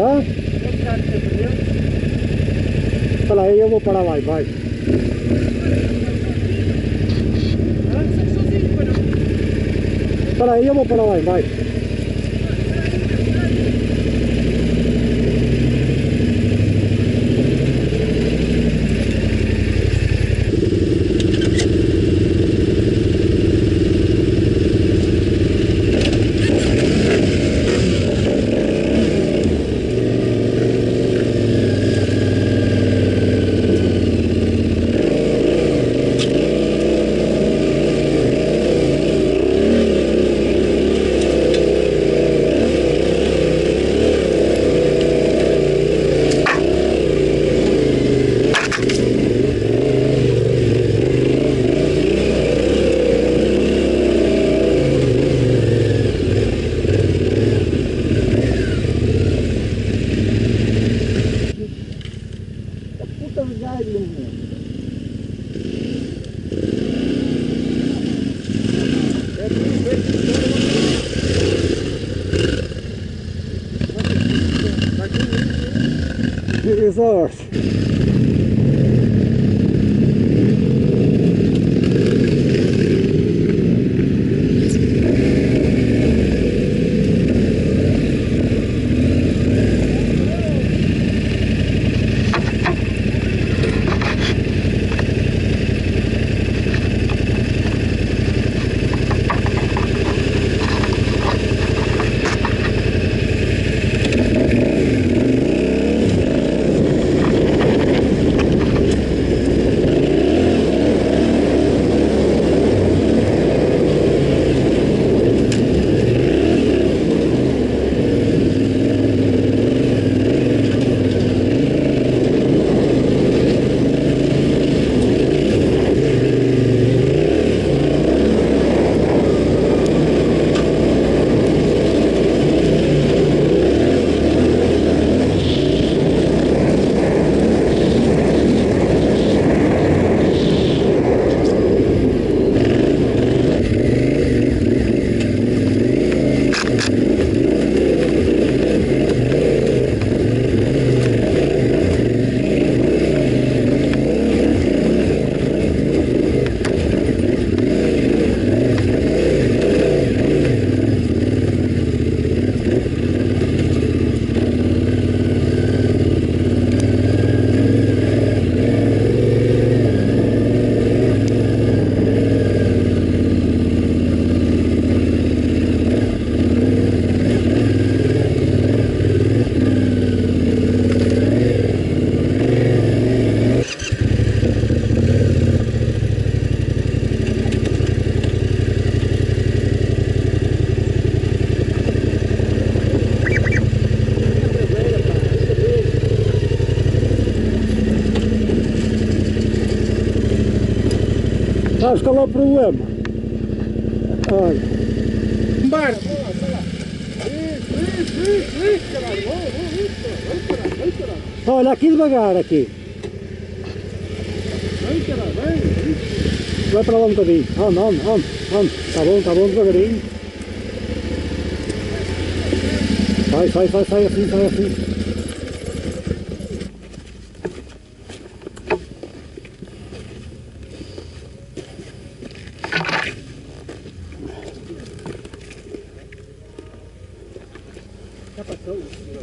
Hã? Espera aí, eu vou parar lá embaixo. Espera aí, eu vou parar lá embaixo. Resort. Sabes qual é o problema? Olha. Embarque! Olha, aqui devagar, aqui. Vai para lá um bocadinho. Anda. Tá bom, devagarinho. Sai assim. Já passou?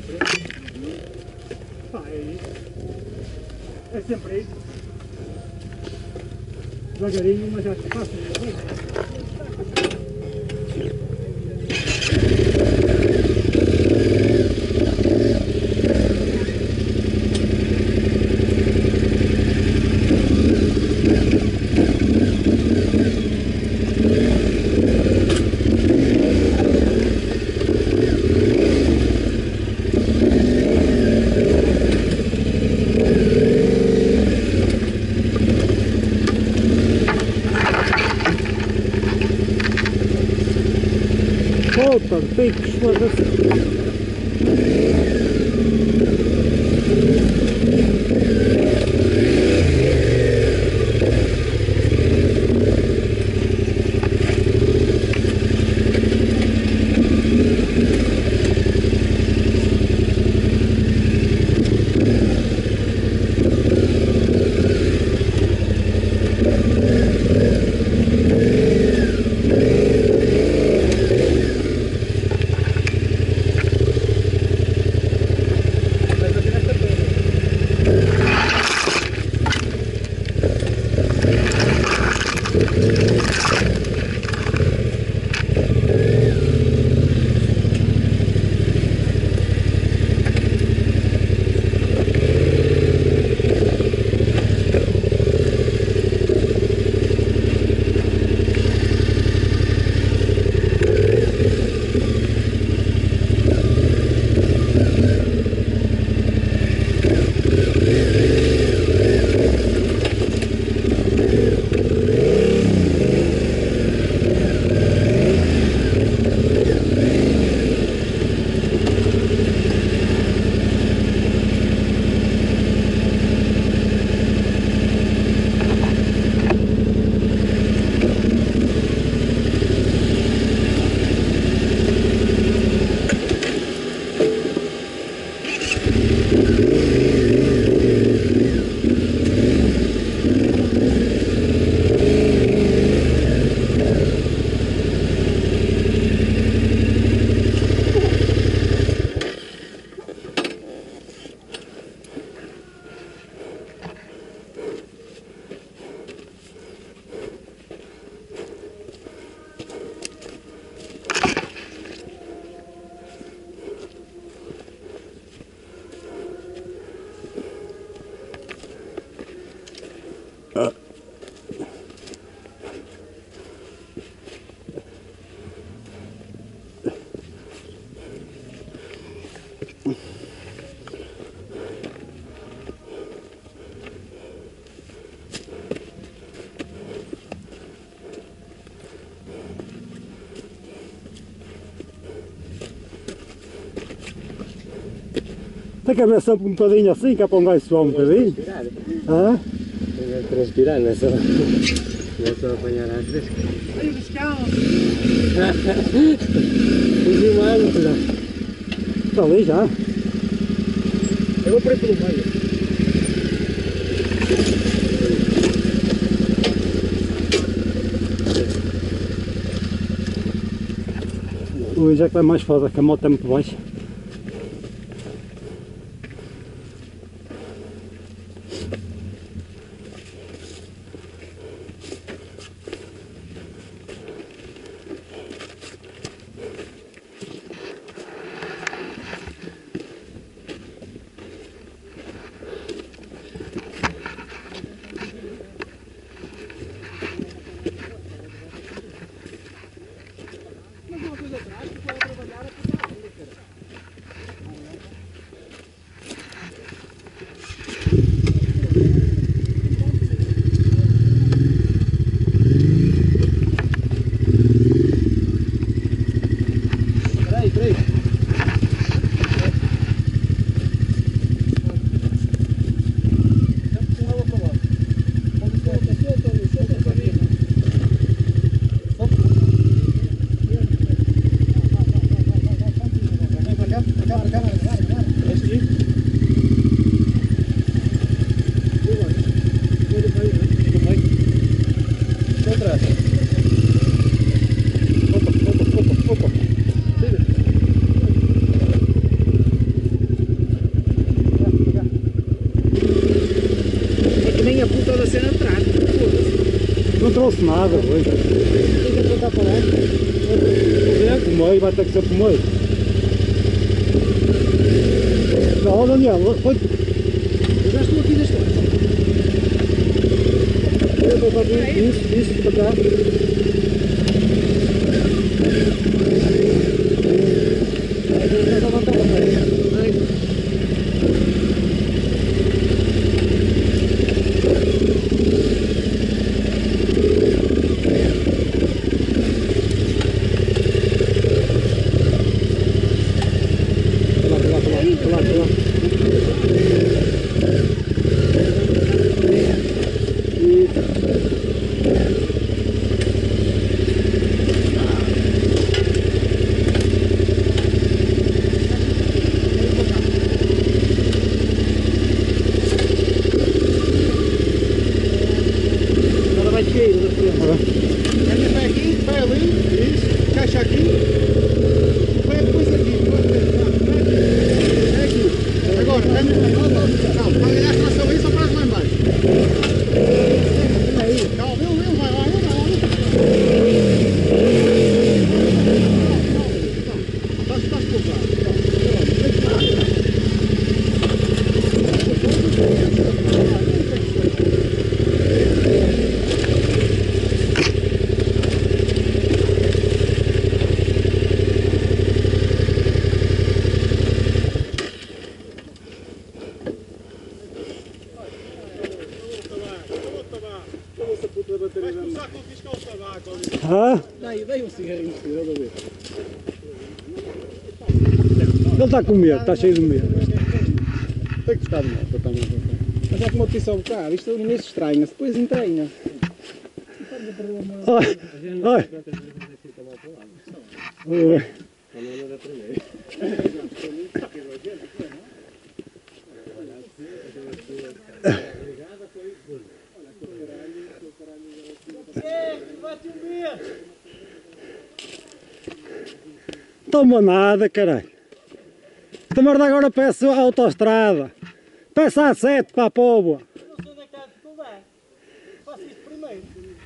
É isso. É sempre isso. Devagarinho, mas já se passa. Opa, picos, foda-se. Tem que abrir sempre um bocadinho assim, que é para um gajo suar um bocadinho. Ah? Tem que transpirar, não é só apanhar às vezes. Olha o descalço! Está ali já. Eu vou por aí pelo meio. O Luís é que vai mais foda, que a moto é muito baixa. Não trouxe nada, foi. Tem que apontar para lá. O meio vai ter que ser para o meio. Não, Daniel, foi. Eu já estou aqui neste lado. Eu vou fazer isso para cá. Vai aqui, vai ali, isso, encaixa aqui, vai depois aqui, é aqui. Agora, calma, vai ganhar a tração aí, só faz lá embaixo. Calma, ele vai lá, Vais começar com o fiscal de tabaco. Hã? Dai um cigarrinho, filho, a ver. Ele está com medo, está cheio de medo. Tem que estar de moto também. Mas é como eu te disse ao bocado, isto no início estranha, depois entranha. Ai, ai. Oi. Toma nada, caralho. Esta merda agora peço a autoestrada. Peço a 7 para a Póvoa. Não sei onde é que há dificuldade. Faço isto primeiro.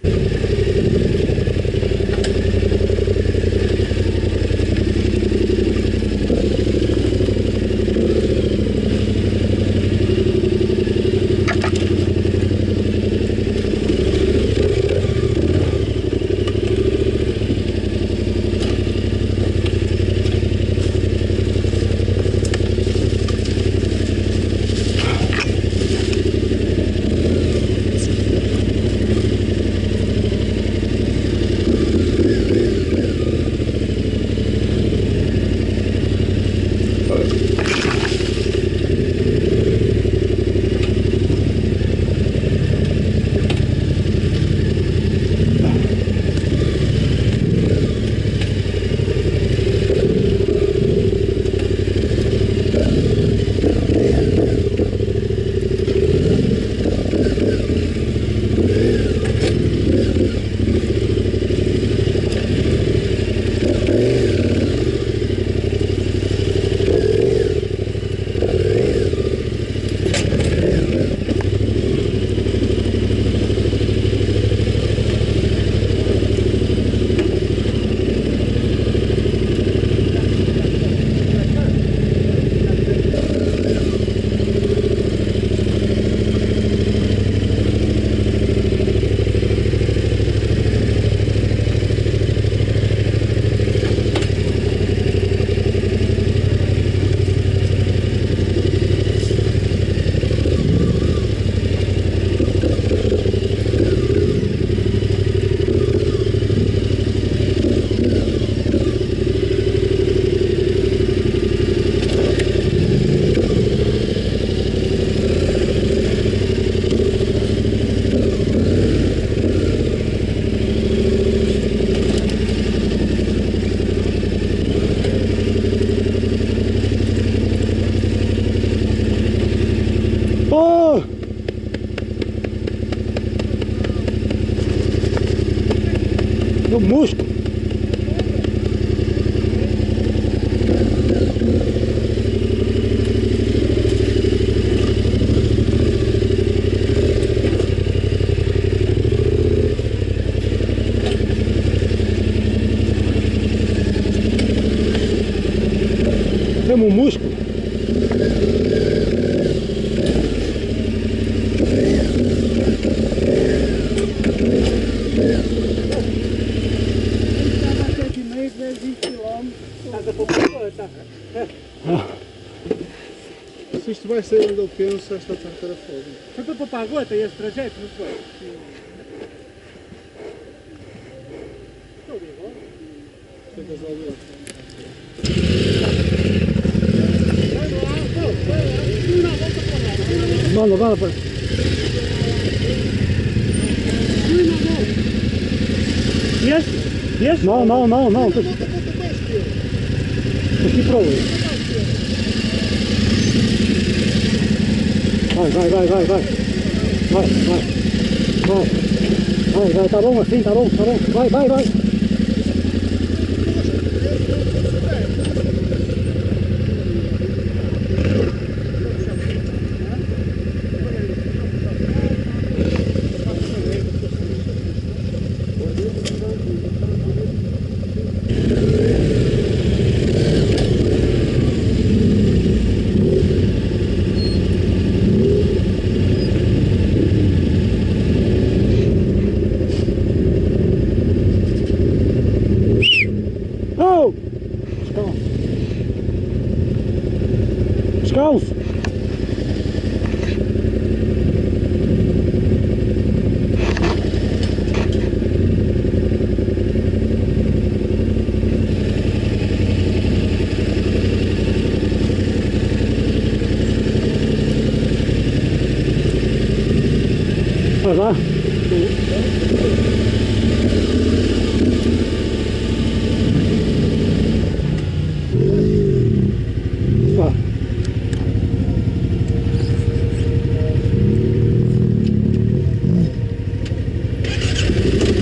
Oh! No musco. Temos um musco. Se isto vai sair onde eu penso, esta terceira foda. Foi para Papagota esse trajeto, não foi? Ficas ao ver. Manda, manda para. Este? Não, não, não, não. Aqui para ali. Vai, vai, vai, vai, vai. Vai, vai. Vai. Vai, vai, tá bom assim, tá bom, tá bom. Vai, vai, vai. Não.